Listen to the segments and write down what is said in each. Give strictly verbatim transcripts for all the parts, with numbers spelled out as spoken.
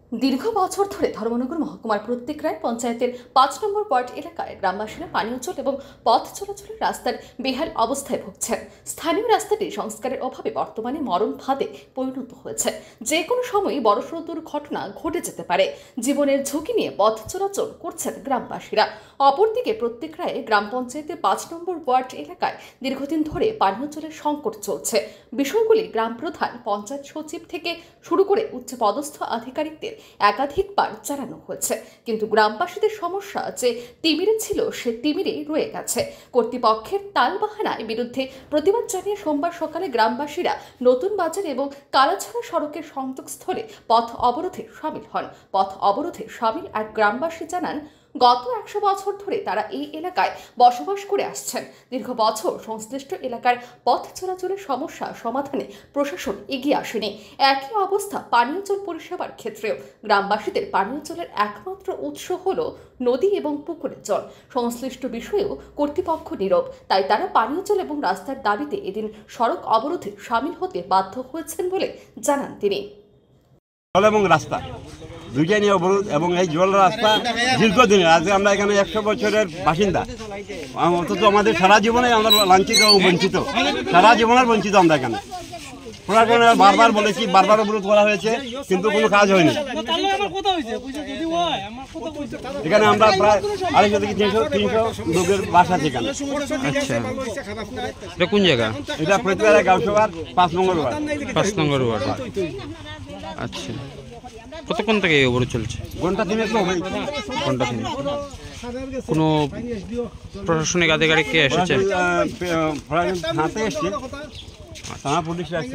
দীর্ঘ বছর ধরে ধর্মনগর মহকুমার প্রত্যেক রায় পঞ্চায়েতের পাঁচ নম্বর ওয়ার্ড এলাকায় গ্রামবাসীরা পানীয় জল এবং পথ চলাচলের রাস্তার বেহাল অবস্থায় ভুগছেন। স্থানীয় রাস্তাটি সংস্কারের অভাবে বর্তমানে মরণ ফাঁদে পরিণত হয়েছে। যে কোনো সময়ই বড়সড় দুর্ঘটনা ঘটে যেতে পারে। জীবনের ঝুঁকি নিয়ে পথ চলাচল করছেন গ্রামবাসীরা। অপরদিকে প্রত্যেক রায়ে গ্রাম পঞ্চায়েতের পাঁচ নম্বর ওয়ার্ড এলাকায় দীর্ঘদিন ধরে পানীয় জলের সংকট চলছে। বিষয়গুলি গ্রাম প্রধান, পঞ্চায়েত সচিব থেকে শুরু করে উচ্চপদস্থ আধিকারিকদের একাধিকবার জানানো হয়েছে, কিন্তু গ্রামবাসীদের সমস্যা যে তিমিরে ছিল সে তিমিরেই রয়ে গেছে। কর্তৃপক্ষের তালবাহানার বিরুদ্ধে প্রতিবাদ জানিয়ে সোমবার সকালে গ্রামবাসীরা নতুন বাজার এবং কালাছড়া সড়কের সংযোগস্থলে পথ অবরোধে সামিল হন। পথ অবরোধে সামিল এক গ্রামবাসী জানান, গত একশো বছর ধরে তারা এই এলাকায় বসবাস করে আসছেন। দীর্ঘ বছর সংশ্লিষ্ট এলাকার পথ চলাচলের সমস্যা সমাধানে প্রশাসন এগিয়ে আসেনি। একই অবস্থা পানীয় জল পরিষেবার ক্ষেত্রেও। গ্রামবাসীদের পানীয় জলের একমাত্র উৎস হল নদী এবং পুকুরের জল। সংশ্লিষ্ট বিষয়েও কর্তৃপক্ষ নীরব। তাই তারা পানীয় জল এবং রাস্তার দাবিতে এদিন সড়ক অবরোধে সামিল হতে বাধ্য হয়েছেন বলে জানান তিনি। জল এবং রাস্তা দুইটাই নিয়ে অবরোধ, এবং এই জল রাস্তা দীর্ঘদিনের। আজকে আমরা এখানে একশো বছরের বাসিন্দা, অন্তত আমাদের সারা জীবনে আমরা লাঞ্ছিত ও বঞ্চিত, সারা জীবনের বঞ্চিত আমরা এখানে। প্রশাসনের বারবার বলেছি, বারবার অবরোধ করা হয়েছে, কিন্তু কোনো কাজ হয়নি। এখানে আমরা প্রায় আড়াইশো থেকে তিনশো তিনশো লোকের বাসা আছে এখানে। আচ্ছা, এটা কোন জায়গা? এটা প্রতিবার গাঁওসভার পাঁচ নম্বর ওয়ার্ড। পাঁচ নম্বর ওয়ার্ড। আচ্ছা, কতক্ষণ থেকে এই অবরোধ চলছে? ঘন্টা তিনেক তো হবে। ঘন্টা তিনেক। কোনো প্রশাসনিক আধিকারিক কে এসেছে? থানাতে এসছে, থানা পুলিশ আসছে।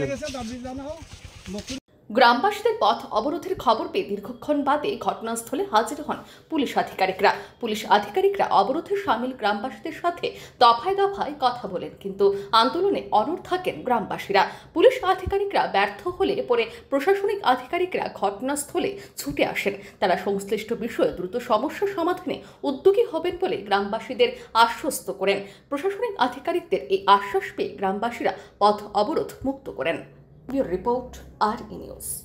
গ্রামবাসীদের পথ অবরোধের খবর পেয়ে দীর্ঘক্ষণ বাদে ঘটনাস্থলে হাজির হন পুলিশ আধিকারিকরা। পুলিশ আধিকারিকরা অবরোধে সামিল গ্রামবাসীদের সাথে দফায় দফায় কথা বলেন, কিন্তু আন্দোলনে অনড় থাকেন গ্রামবাসীরা। পুলিশ আধিকারিকরা ব্যর্থ হলে পরে প্রশাসনিক আধিকারিকরা ঘটনাস্থলে ছুটে আসেন। তারা সংশ্লিষ্ট বিষয়ে দ্রুত সমস্যা সমাধানে উদ্যোগী হবেন বলে গ্রামবাসীদের আশ্বস্ত করেন। প্রশাসনিক আধিকারিকদের এই আশ্বাস পেয়ে গ্রামবাসীরা পথ অবরোধ মুক্ত করেন। Your report, R E News.